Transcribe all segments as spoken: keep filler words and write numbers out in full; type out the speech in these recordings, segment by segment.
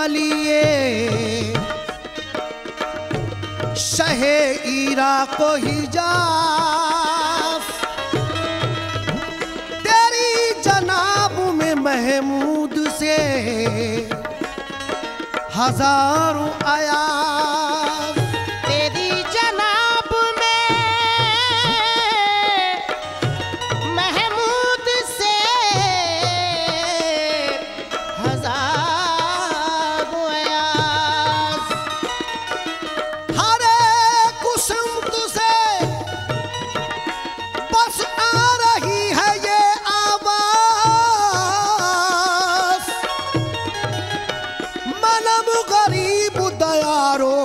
वलिए शहे इराक़ को हिजाज़, तेरी जनाब में महमूद से हजारों आयात, तेरी जनाब में महमूद से हजारों आयात, हर एक कुसुम से बस आ रही है ये आवाज, मनम गरीब दयारो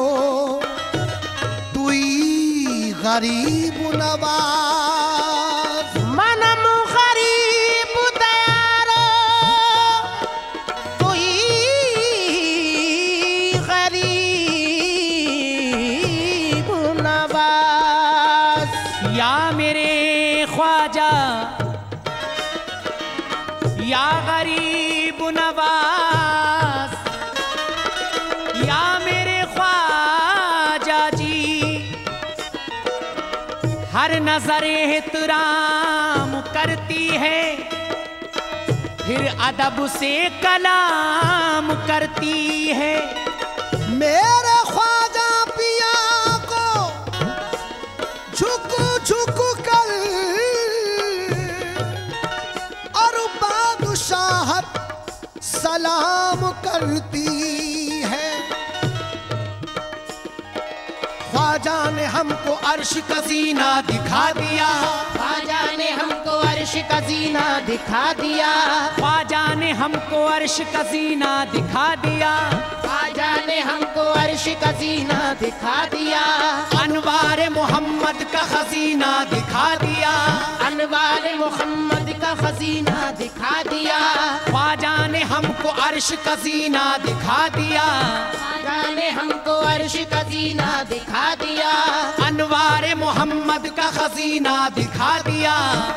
तुई गरीब नवाज, मनम गरीब दयारो तुई गरीब नवाज। या मेरे ख्वाजा या गरीब नवाज, या मेरे ख्वाजा जी, हर नजर एहतराम करती है, फिर अदब से कलाम करती है। मेरे ख्वाजा पिया को झुक झुक कर और बादशाहत सलाम करती है। ख्वाजा ने हमको अर्श का सीना दिखा दिया, ख्वाजा ने हमको अर्श का जीना दिखा दिया, ख्वाजा ने हमको अर्श का सीना दिखा दिया, ख्वाजा ने हमको अर्श का जीना दिखा दिया, अनवार मोहम्मद का खजीना दिखा दिया, अनवार मोहम्मद का खजीना दिखा दिया, ख्वाजा ने हमको अर्श का सीना दिखा दिया, ख्वाजा ने हमको अर्श का जीना दिखा दिया, अनवार मोहम्मद का खजीना दिखा दिया।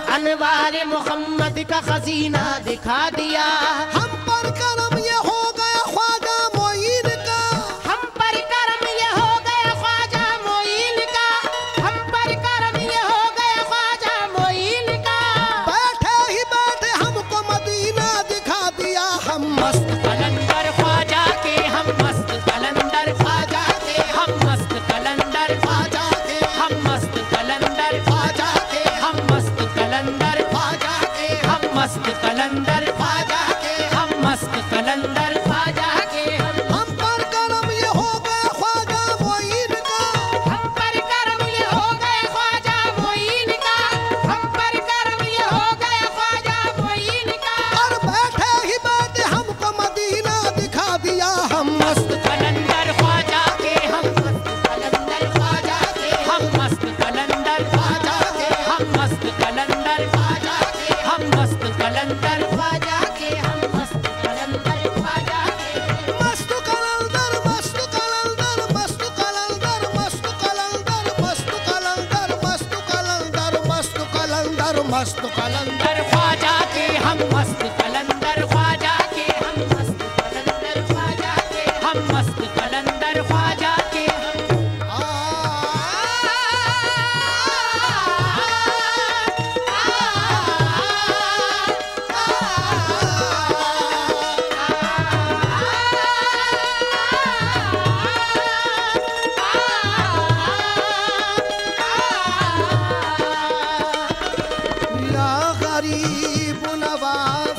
अनवार मोहम्मद का खजीना दिखा दिया। हम पर करम ये हो गया ख्वाजा मोइन का, हम पर करम ये हो गया ख्वाजा मोइन का, हम पर करम ये हो गया ख्वाजा मोइन का। बैठे ही बैठे हमको मदीना दिखा दिया। हम मस्त कलंदर ख्वाजा के, हम मस्त कलंदर ख्वाजा के, हम मस्त कलंदर ख्वाजा के, हम मस्त कलंदर ख्वाजा के, हम मस्त कलंदर ख्वाजा के, हम मस्त कलंदर ख्वाजा के, हम मस्त कलंदर ख्वाजा के। हम पर करम ये हो गया ख्वाजा मोइन का, हम पर करम ये हो गया ख्वाजा मोइन का, हम पर करम ये हो गया ख्वाजा मोइन का। और बैठे ही बैठे हमको मदीना दिखा दिया। हम मस्त कलंदर ख्वाजा के, हम मस्त कलंदर ख्वाजा के, हम मस्त कलंदर ख्वाजा के, हम मस्त कलंदर ख्वाजा के, हम मस्त कलंदर ख्वाजा के, हम मस्त कलंदर ख्वाजा के। मस्त कलंदर मस्त कलंदर मस्त कलंदर मस्त कलंदर मस्त कलंदर मस्त कलंदर मस्त कलंदर मस्त कलंदर कलंदर ख्वाजा के, हम मस्त कलंदर ख्वाजा के, हम मस्त कलंदर ख्वाजा के, हम मस्त कलंदर ख्वाजा के। या गरीब नवाज,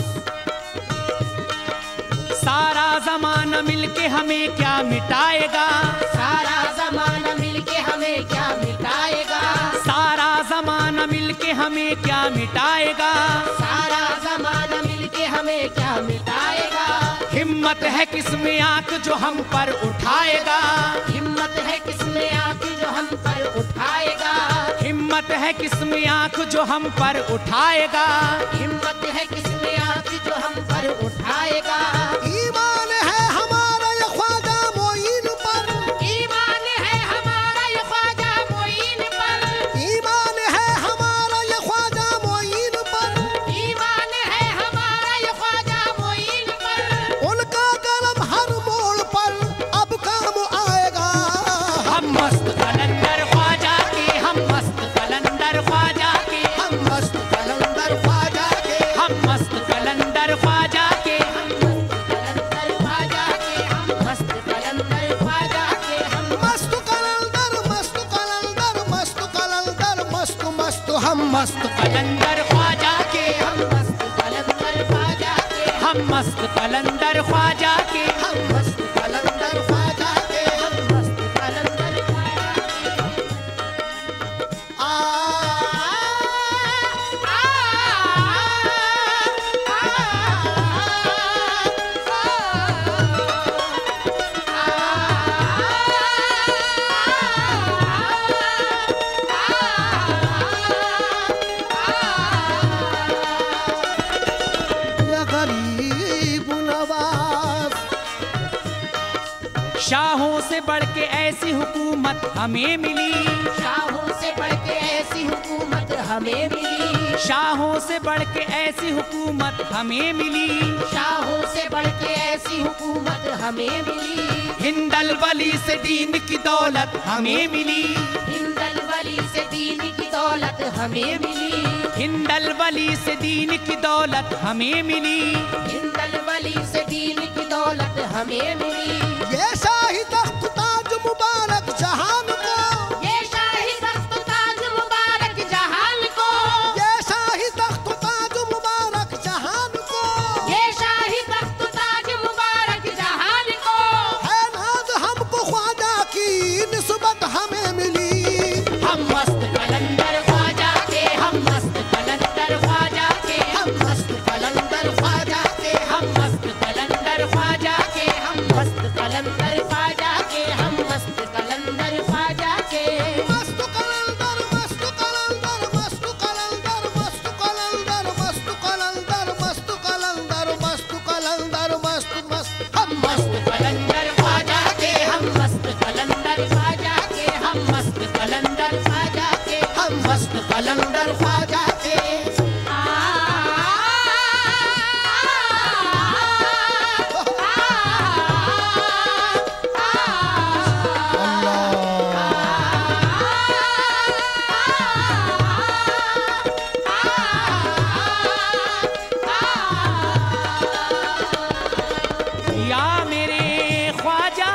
सारा जमाना मिलके हमें क्या मिटाएगा, सारा जमाना मिलके हमें क्या मिटाएगा, सारा जमाना मिलके हमें क्या मिटाएगा। सारा जमाना मिलके हमें क्या मिटाएगा। हिम्मत है किसमें आंख जो हम पर उठाएगा, हिम्मत है किसमें आंख जो हम पर उठाएगा, हिम्मत है किसमें आंख जो हम पर उठाएगा। हिम्मत है किसमें आंख जो हम पर उठाएगा। ईमान है हमारा ये ख्वाजा मोइन पर, ईमान है हमारा ये ख्वाजा मोइन पर, ईमान है हमारा ये ख्वाजा मोइन पर, ईमान है हमारा ये ख्वाजा मोइन पर। उनका करम हर मोड़ कलंदर ख्वाजा के हम मस्त कलंदर ख्वाजा के हम मस्त कलंदर ख्वाजा के। आ या गरीब नवाज शाहों से बढ़ के ऐसी हुकूमत हमें मिली, शाहों से बढ़ के ऐसी हुकूमत हमें मिली, शाहों से बढ़ के ऐसी हुकूमत हमें मिली, शाहों से बढ़ के ऐसी हुकूमत हमें मिली। हिंदल वली से दीन की दौलत हमें मिली, हिंदल वली से दीन की दौलत हमें मिली, हिंदल वली से दीन की दौलत हमें मिली। हिंदल वली से दीन की दौलत हमें मिली। ये शाही तख्त ताज मुबारक जहान को, ये शाही तख्त ताज मुबारक जहान को, ये शाही तख्त ताज मुबारक जहान को ये शाही तख्त ताज मुबारक जहान को। है नाज हमको ख्वाजा की निस्बत हमें मिली। हम मस्त कलंदर ख्वाजा के, हम मस्त कलंदर ख्वाजा के, हम मस्त कलंदर ख्वाजा के हम मस्त कलंदर ख्वाजा के, हम मस्त कलंदर ख्वाजा के, हम मस्त कलंदर ख्वाजा के। मस्त कलंदर मस्त कलंदर मस्त कलंदर मस्त कलंदर मस्त कलंदर मस्त कलंदर मस्त कलंदर मस्त मस्त हम मस्त कलंदर ख्वाजा के, हम मस्त कलंदर ख्वाजा के, हम मस्त कलंदर ख्वाजा के, हम मस्त कलंदर ख्वाजा के या मेरे ख्वाजा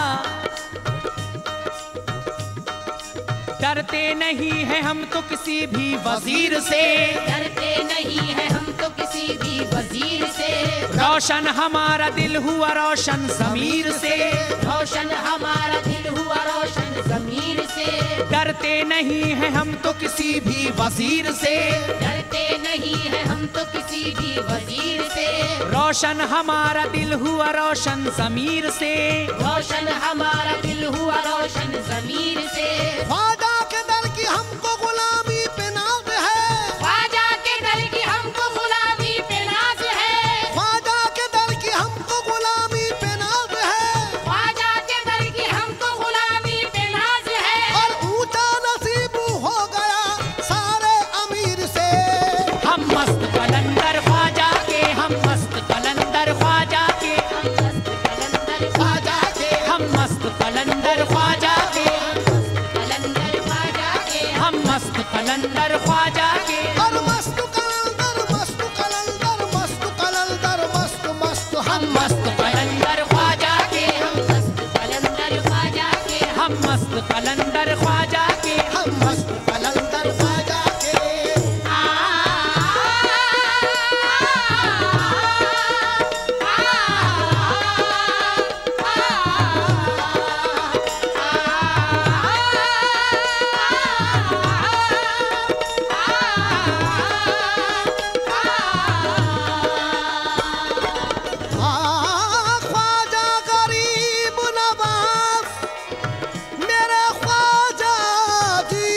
डरते नहीं है हम तो किसी भी वजीर से, डरते नहीं है हम तो किसी भी वजीर से, रोशन हमारा दिल हुआ रोशन ज़मीर से, रोशन हमारा दिल हुआ रोशन ज़मीर से, डरते नहीं है हम तो किसी भी वजीर से, डरते नहीं है हम तो किसी भी वजीर से, रोशन हमारा दिल हुआ रोशन ज़मीर से, रोशन हमारा दिल हुआ रोशन ज़मीर से। ख्वाजा के दर की हमको गुलामी पे नाज है, ख्वाजा के दर की हमको गुलामी पे नाज है, ख्वाजा के दर की हमको गुलामी पे नाज है, ख्वाजा के दर की हमको गुलामी पे नाज है। और ऊंचा नसीब हो गया सारे अमीर से। हम मस्त कलंदर ख्वाजा के, हम मस्त कलंदर ख्वाजा के, हम मस्त कलंदर ख्वाजा के हम मस्त कलंदर ख्वाजा के, कलंदर ख्वाजा के, हम मस्त कलंदर ख्वाजा के। और मस्त कलंदर मस्त कलंदर मस्त कलंदर मस्त मस्त हम हम मस्त कलंदर ख्वाजा के, हम मस्त कलंदर ख्वाजा के। हम मस्त कलंदर ख्वाजा के, हम मस्त कलंदर ख्वाजा के आ हाँ, ख्वाजा गरीब नवाज मेरे ख्वाजा जी।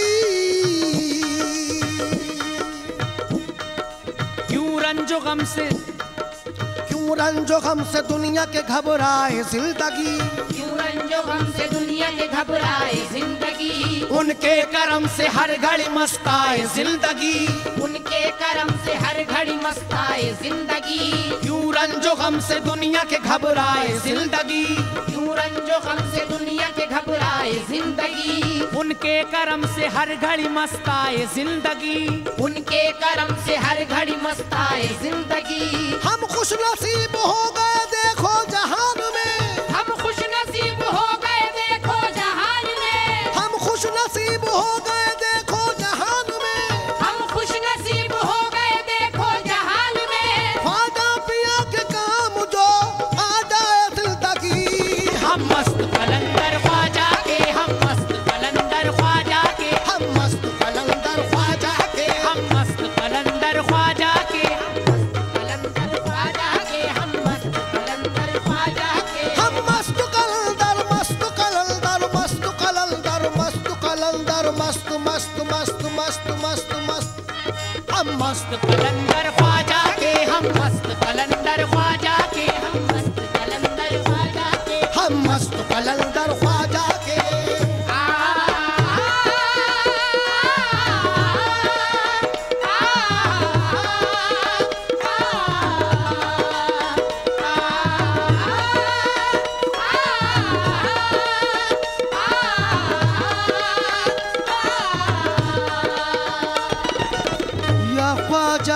क्यों रंजो गम से क्यों रंजो गम से दुनिया के घबराए जिंदगी, क्यों रंजो गम से दुनिया के घबराए जिंदगी, उनके करम से हर घड़ी मस्ताए जिंदगी, उनके करम से हर घड़ी मस्ताए जिंदगी, क्यों रंजो गम से दुनिया के घबराए जिंदगी, क्यों रंजो गम से दुनिया के घबराए जिंदगी, उनके करम से हर घड़ी मस्ताए जिंदगी, उनके करम से हर घड़ी मस्ताए जिंदगी। हम खुश नसीब हो गए देखो जहान में, हम खुश नसीब हो गए देखो जहान में, हम खुश नसीब हो गए देखो जहान में, हम खुश नसीब हो गए देखो जहान में। ख्वाजा पिया के काम जो कलंदर ख्वाजा के। या ख्वाजा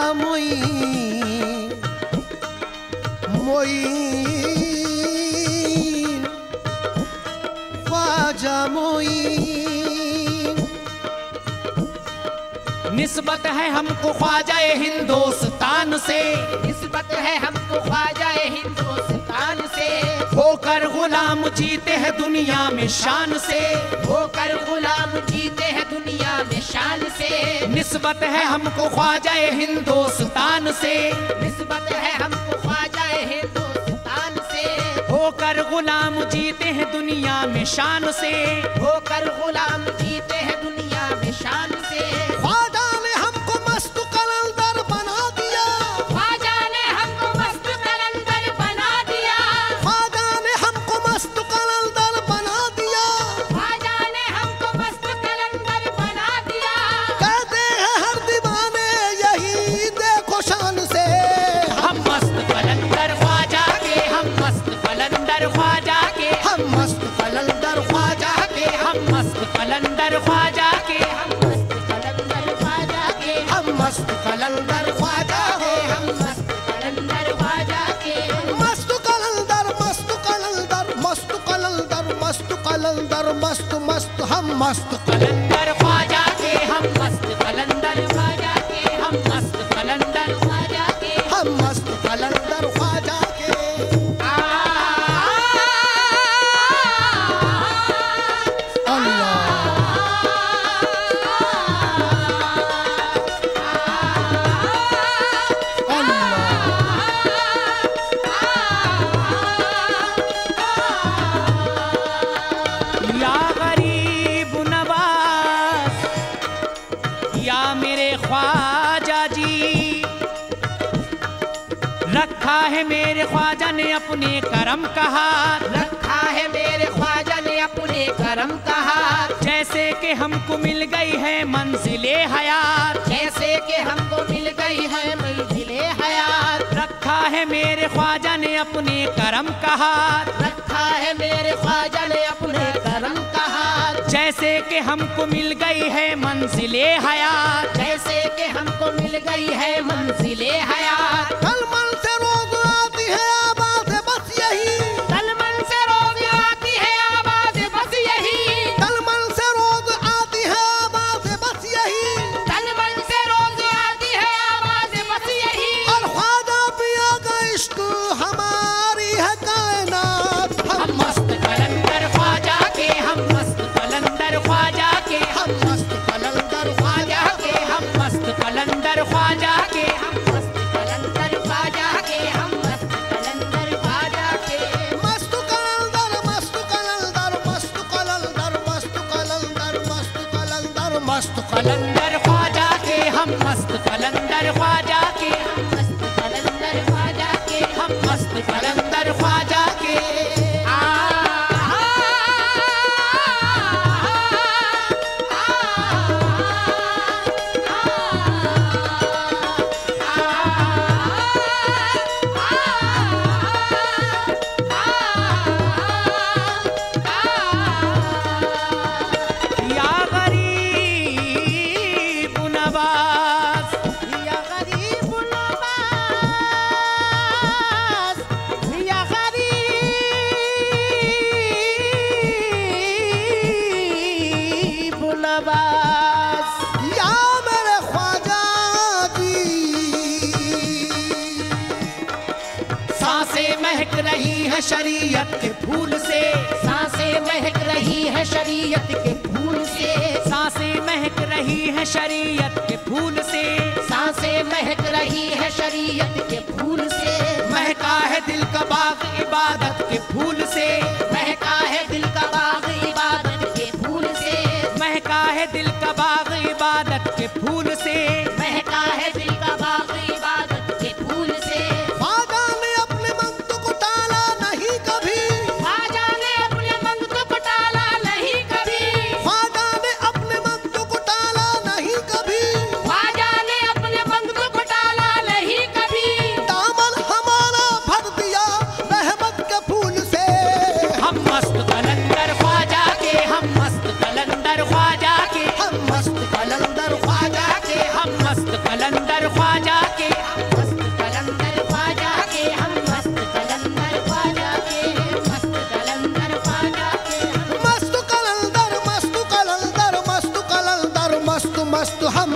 मोईन मोईन ख्वाजा मोईन। निस्बत है हमको ख्वाजा हिंदुस्तान से, निस्बत है हमको ख्वाजा हिंदुस्तान से। होकर गुलाम जीते हैं दुनिया में शान से, होकर गुलाम जीते हैं दुनिया में शान से। निस्बत है हमको ख्वाजा हिंदुस्तान से, निस्बत है हमको ख्वाजा हिंदुस्तान से। होकर गुलाम जीते हैं दुनिया में शान से, होकर गुलाम जीते हैं दुनिया में शान से। ख्वाजा ने हमको मस्त कलंदर बना दिया, ख्वाजा ने हमको मस्त कलंदर बना दिया। ख्वाजा ने हमको मस्त कलंदर बना दिया। ख्वाजा ने हमको मस्त कलंदर बना दिया। कहते हैं हर दीवाने यही देखो शान से। हम मस्त कलंदर ख्वाजा के, हम मस्त कलंदर ख्वाजा के, हम मस्त कलंदर ख्वाजा के। हम मस्त कलंदर ख्वाजा के, हम मस्त कलंदर ख्वाजा के। हम मस्त कलंदर ख्वाजा के। हम मस्त कलंदर ख्वाजा के। मस्त कलंदर मस्त कलंदर मस्त कलंदर मस्त कलंदर मस्त मस्त हम मस्त कलंदर ख्वाजा के, हम मस्त कलंदर ख्वाजा के, हम मस्त कलंदर ख्वाजा के। हम मस्त कलंदर ख्वाजा के। अल्लाह या गरीब नवाज, या मेरे ख्वाजा जी, रखा है मेरे ख्वाजा ने अपने करम का हाथ, रखा है मेरे ख्वाजा ने अपने करम का हाथ। जैसे कि हमको मिल गई है मंजिले हयात, जैसे कि हमको मिल गई है मंजिले हयात। रखा है मेरे ख्वाजा ने अपने करम का हाथ, रखा है मेरे ख्वाजा ने अपने करम का हाथ। जैसे कि हमको मिल गई है मंजिले हयात, जैसे कि हमको मिल गई है मंजिले हयात। कलमल से रोज आती है आवाज़ बस यही, तलमन से रोज आती है आवाज बस यही। कलमल से रोज आती है आवाज़ बस यही। तलमन से रोज आती है आवाज बस यही। और ख्वाजा पिया का इश्क हमारी है कायनात। हम मस्त कलंदर ख्वाजा के, हम मस्त कलंदर ख्वाजा के, हम मस्त कलंदर ख्वाजा के, हम मस्त कलंदर ख्वाजा के, हम मस्त कलंदर ख्वाजा के। हम मस्त कलंदर ख्वाजा के। मस्त कलंदर मस्त कलंदर मस्त कलंदर मस्त कलंदर मस्त कलंदर मस्त कलंदर ख्वाजा के, हम मस्त कलंदर ख्वाजा के, मस्त कलंदर ख्वाजा के। हम मस्त कलंदर ख्वाजा के। आ या गरीब नवाज, या गरीब नवाज, या गरीब नवाज। या मेरे ख्वाजा जी, सांसें महक रही है शरीयत के फूल से, सांसें महक रही है शरीयत के फूल से। सांसें महक रही है शरीयत के फूल से, सांसें महक रही है शरीयत के फूल से। महका है दिल का बाग इबादत के फूल से, महका है दिल का बाग इबादत के फूल से। महका है दिल का बाग इबादत के फूल से, महका है दिल का बाग इबादत के फूल से। ख्वाजा ने अपने मंत को टाला नहीं कभी। ख्वाजा ने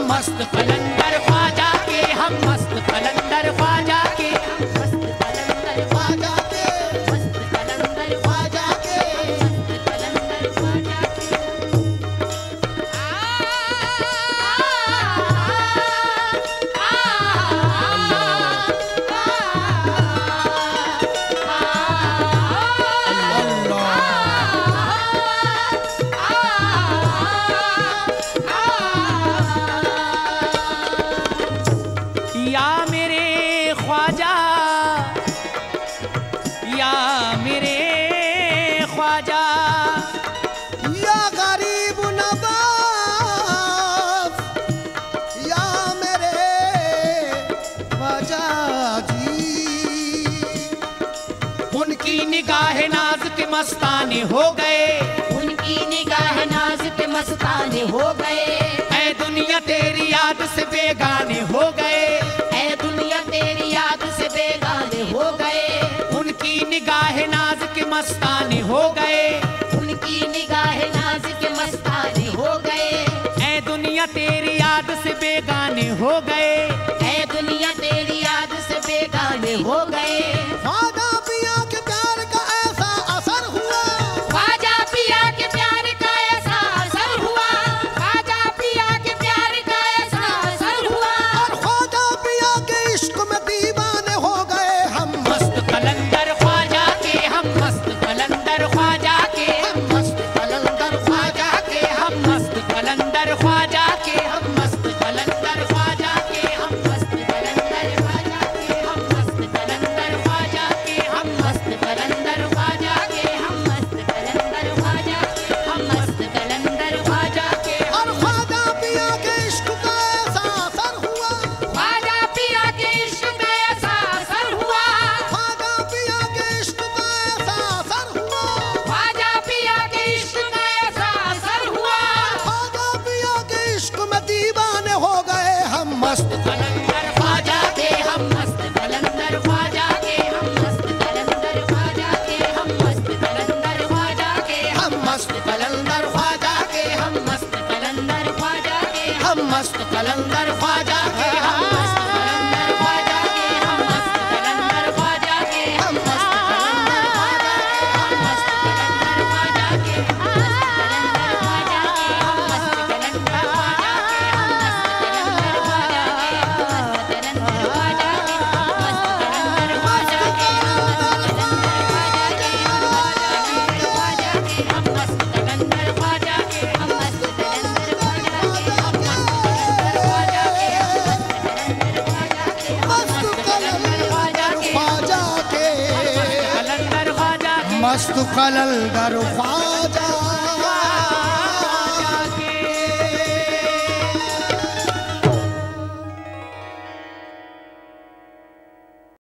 मस्त कलंदर ख्वाजा के, हम मस्त कलंदर ख्वाजा के, मस्त कलंदर ख्वाजा के, मस्त कलंदर ख्वाजा के, मस्त कलंदर ख्वाजा के। आ या मेरे ख्वाजा, या मेरे ख्वाजा, या गरीब नवाज, या मेरे ख्वाजा जी। उनकी निगाह नाज के मस्ताने हो गए, उनकी निगाह नाज पे मस्ताने हो गए, ऐ दुनिया तेरी याद से बेगाने हो गए, ऐ दुनिया तेरी याद से बेगाने हो गए, उनकी निगाह नाज के मस्ताने हो गए, उनकी निगाह नाज के मस्ताने हो गए, ऐ दुनिया तेरी याद से बेगाने हो गए, ऐ दुनिया तेरी याद से बेगाने हो गए। ख्वाजा पिया के प्यार का ऐसा असर हुआ, ख्वाजा पिया के प्यार का ऐसा असर हुआ, ख्वाजा पिया के प्यार का ऐसा असर हुआ, और ख्वाजा पिया के इश्क में दीवाने हो गए हम। मस्त कलंदर ख्वाजा के, हम मस्त कलंदर ख्वाजा के, हम मस्त कलंदर ख्वाजा के, हम मस्त कलंदर ख्वाजा के, हम मस्त कलंदर ख्वाजा के, हम मस्त कलंदर ख्वाजा के, हम मस्त कलंदर ख्वाजा के, हम मस्त कलंदर ख्वाजा के, हम मस्त कलंदर ख्वाजा के, हम मस्त कलंदर ख्वाजा के, और ख्वाजा पिया के इश्क का ऐसा असर हुआ, ख्वाजा पिया के इश्क में ऐसा असर हुआ, ख्वाजा पिया के इश्क का ऐसा असर हुआ, ख्वाजा पिया के इश्क में ऐसा असर हुआ, ख्वाजा पिया के इश्क में दीवाने हो गए हम। मस्त कलंदर ख्वाजा के, हम मस्त कलंदर ख्वाजा के, हम मस्त कलंदर ख्वाजा के, हम मस्त कलंदर ख्वाजा के, हम मस्त कलंदर ख्वाजा के, हम मस्त कलंदर ख्वाजा के, हम मस्त कलंदर ख्वाजा के, हम मस्त कलंदर ख्वाजा के, हम मस्त कलंदर ख्वाजा के, हम मस्त कलंदर ख्वाजा हम मस्त कलंदर ख्वाजा के, हम मस्त कलंदर ख्वाजा के, हम मस्त कलंदर ख्वाजा के, हम मस्त कलंदर ख्वाजा के, हम मस्त कलंदर ख्वाजा के, हम मस्त कलंदर ख्वाजा के, हम मस्त कलंदर ख्वाजा के, हम मस्त कलंदर ख्वाजा के, हम मस्त कलंदर ख्वाजा के, हम मस्त कलंदर ख्वाजा के, हम मस्त कलंदर ख्वाजा के, मस्त कलंदर ख्वाजा